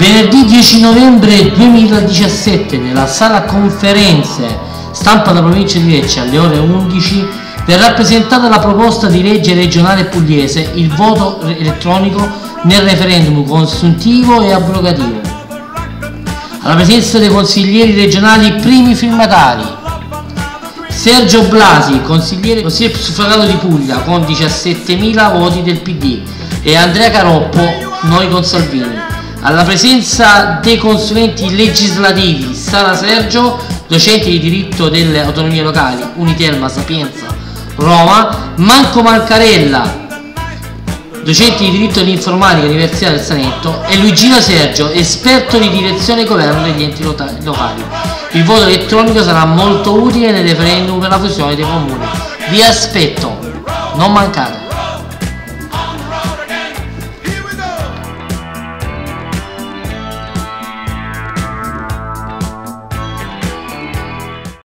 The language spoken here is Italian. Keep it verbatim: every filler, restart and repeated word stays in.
Venerdì dieci novembre duemiladiciassette, nella sala conferenze stampa della provincia di Lecce, alle ore undici, verrà presentata la proposta di legge regionale pugliese, il voto elettronico nel referendum consuntivo e abrogativo. Alla presenza dei consiglieri regionali primi firmatari: Sergio Blasi, consigliere, consigliere suffragato di Puglia, con diciassettemila voti del P D, e Andrea Caroppo, noi con Salvini. Alla presenza dei consulenti legislativi: Sara Sergio, docente di diritto delle autonomie locali, Unitelma Sapienza Roma; Manco Mancarella, docente di diritto dell'informatica, Università del Salento; e Luigino Sergio, esperto di direzione e governo degli enti locali. Il voto elettronico sarà molto utile nel referendum per la fusione dei comuni. Vi aspetto, non mancate.